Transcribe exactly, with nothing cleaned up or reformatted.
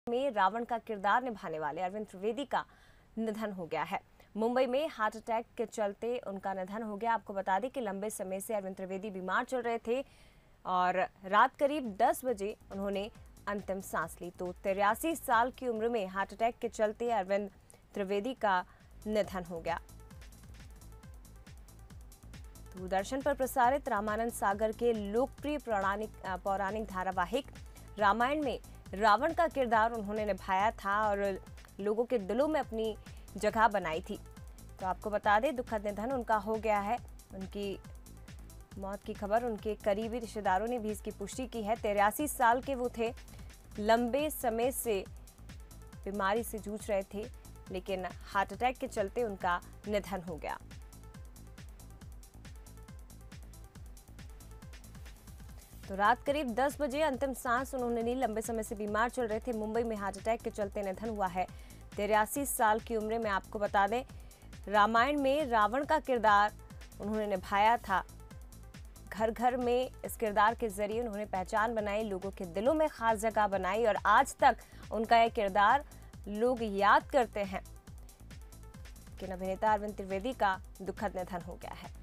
में रावण का किरदार निभाने वाले अरविंद त्रिवेदी का निधन हो गया है। मुंबई में हार्ट अटैक के चलते उनका निधन हो गया। आपको बता दें कि लंबे समय से अरविंद त्रिवेदी बीमार चल रहे थे और रात करीब दस बजे उन्होंने अंतिम सांस ली। तो तिरासी साल की उम्र में हार्ट अटैक के चलते अरविंद त्रिवेदी का निधन हो गया। दूरदर्शन पर प्रसारित रामानंद सागर के लोकप्रिय पौराणिक पौराणिक धारावाहिक रामायण में रावण का किरदार उन्होंने निभाया था और लोगों के दिलों में अपनी जगह बनाई थी। तो आपको बता दें, दुखद निधन उनका हो गया है। उनकी मौत की खबर उनके करीबी रिश्तेदारों ने भी इसकी पुष्टि की है। तिरासी साल के वो थे, लंबे समय से बीमारी से जूझ रहे थे, लेकिन हार्ट अटैक के चलते उनका निधन हो गया। तो रात करीब दस बजे अंतिम सांस उन्होंने ली। लंबे समय से बीमार चल रहे थे। मुंबई में हार्ट अटैक के चलते निधन हुआ है। तिरासी साल की उम्र में। आपको बता दें, रामायण में रावण का किरदार उन्होंने निभाया था। घर घर में इस किरदार के जरिए उन्होंने पहचान बनाई, लोगों के दिलों में खास जगह बनाई और आज तक उनका यह किरदार लोग याद करते हैं। लेकिन अभिनेता अरविंद त्रिवेदी का दुखद निधन हो गया है।